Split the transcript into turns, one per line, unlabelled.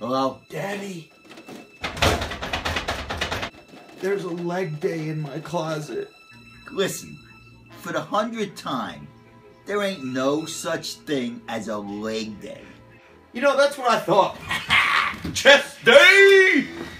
Hello?
Daddy, there's a leg day in my closet.
Listen, for the 100th time, there ain't no such thing as a leg day.
You know, that's what I thought. Chest day!